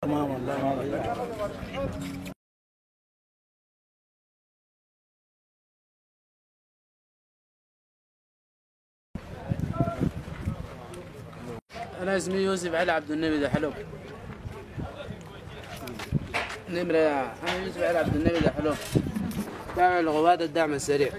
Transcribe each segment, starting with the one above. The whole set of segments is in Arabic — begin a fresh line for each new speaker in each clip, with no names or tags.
تمام والله ما ضيعت.
أنا اسمي يوسف علي عبد النبي ده حلو. أنا يوسف علي عبد النبي ده حلو. تابع لغوات الدعم السريع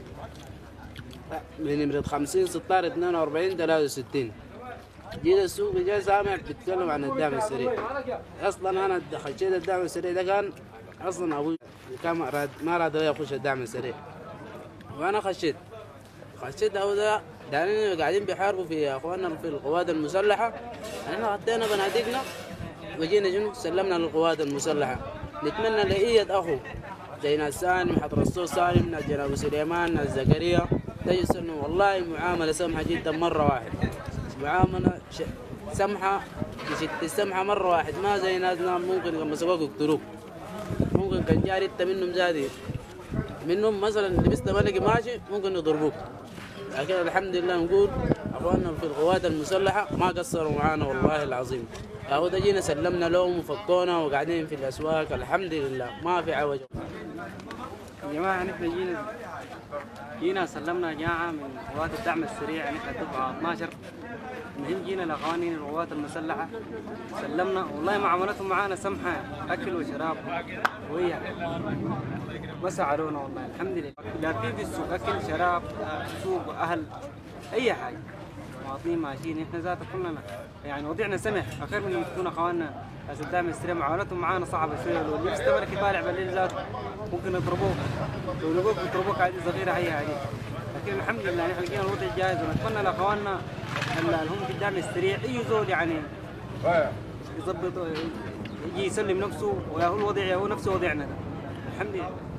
بنمرة 50 16 42 63. جيت السوق جاي سامع بيتكلم عن الدعم السريع. أصلا أنا خشيت الدعم السريع ده كان أصلا أبوي كان ما راد يخش الدعم السريع، وأنا خشيت أبو ده دانين قاعدين بيحاربوا في اخواننا في القوات المسلحه. احنا غطينا بنادقنا وجينا شنو سلمنا للقوات المسلحه. نتمنى لاية اخو زي ناس سالم حضر الصوت سالم، ناس جناب سليمان، ناس زكريا تجلس انه والله معامله سمحه جدا مره واحد، معامله سمحه تشت السمحه مره واحد، ما زي ناس ممكن لما سواك يقتلوك، ممكن كان جاري انت منهم زادي منهم مثلا لبست ملقي ماشي ممكن يضربوك. لكن الحمد لله نقول اخواننا في القوات المسلحه ما قصروا معانا والله العظيم. اهو ده جينا سلمنا لهم وفكونا وقاعدين في الاسواق الحمد لله ما في عوج.
يا جماعه نحن جينا سلمنا جماعه من قوات الدعم السريع، نحن دفعه 12 مهم. جينا لاخوانين القوات المسلحه سلمنا، والله معاملتهم معانا سمحه، اكل وشراب وهي ما ساعدونا والله الحمد لله. لا في السوق اكل شراب، سوق اهل اي حاجه، مواطنين ماشيين. احنا ذات كلنا يعني وضعنا سمح، خير من ان تكون اخواننا ناس الدعم السريع معاملتهم معانا صعبه شويه. لو اللي استمر طالع بالليل ذات ممكن يضربوك، لو لقوك يضربوك عادي صغيره هي عادي. لكن الحمد لله نحن لقينا الوضع جاهز، ونتمنى لاخواننا اللي هم في الدعم السريع اي زول يعني يظبط يجي يسلم نفسه ويا هو الوضع يا هو نفسه وضعنا ده الحمد لله.